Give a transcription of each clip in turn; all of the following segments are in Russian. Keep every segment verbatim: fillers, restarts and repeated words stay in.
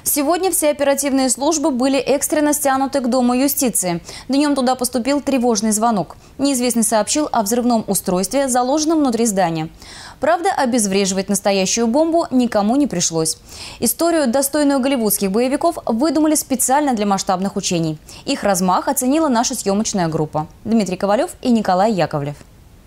Сегодня все оперативные службы были экстренно стянуты к Дому юстиции. Днем туда поступил тревожный звонок. Неизвестный сообщил о взрывном устройстве, заложенном внутри здания. Правда, обезвреживать настоящую бомбу никому не пришлось. Историю, достойную голливудских боевиков, выдумали специально для масштабных учений. Их размах оценила наша съемочная группа. Дмитрий Ковалев и Николай Яковлев.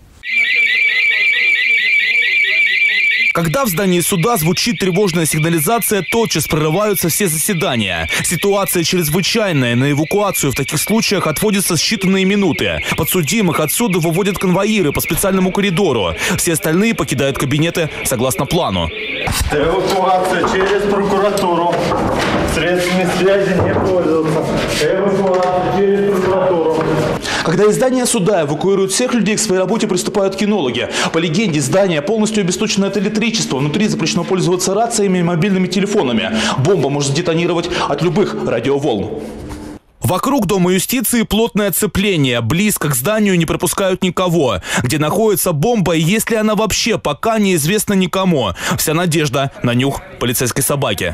Когда в здании суда звучит тревожная сигнализация, тотчас прерываются все заседания. Ситуация чрезвычайная. На эвакуацию в таких случаях отводятся считанные минуты. Подсудимых отсюда выводят конвоиры по специальному коридору. Все остальные покидают кабинеты согласно плану. Эвакуация через прокуратуру. Средствами связи не пользоваться. Эвакуация через прокуратуру. Когда из здания суда эвакуируют всех людей, к своей работе приступают кинологи. По легенде, здание полностью обесточено от электричества. Внутри запрещено пользоваться рациями и мобильными телефонами. Бомба может детонировать от любых радиоволн. Вокруг Дома юстиции плотное оцепление. Близко к зданию не пропускают никого. Где находится бомба и есть ли она вообще, пока неизвестно никому. Вся надежда на нюх полицейской собаки.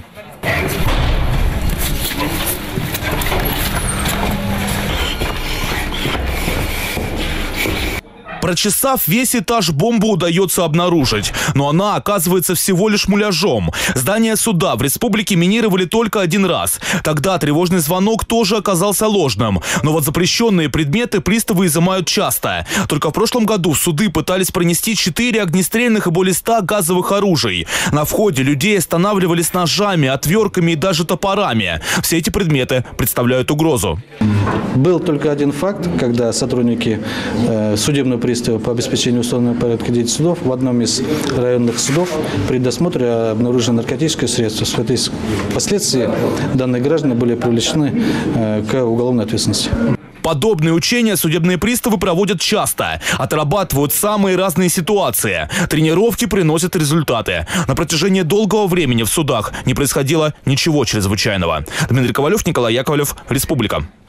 Прочесав весь этаж, бомбу удается обнаружить. Но она оказывается всего лишь муляжом. Здание суда в республике минировали только один раз. Тогда тревожный звонок тоже оказался ложным. Но вот запрещенные предметы приставы изымают часто. Только в прошлом году в суды пытались пронести четыре огнестрельных и более ста газовых оружий. На входе людей останавливали с ножами, отвертками и даже топорами. Все эти предметы представляют угрозу. Был только один факт, когда сотрудники э, судебного пристава по обеспечению установленного порядка деятельности судов в одном из районных судов при досмотре обнаружено наркотическое средство. Впоследствии данные граждане были привлечены э, к уголовной ответственности. Подобные учения судебные приставы проводят часто. Отрабатывают самые разные ситуации. Тренировки приносят результаты. На протяжении долгого времени в судах не происходило ничего чрезвычайного. Дмитрий Ковалев, Николай Яковлев, Республика.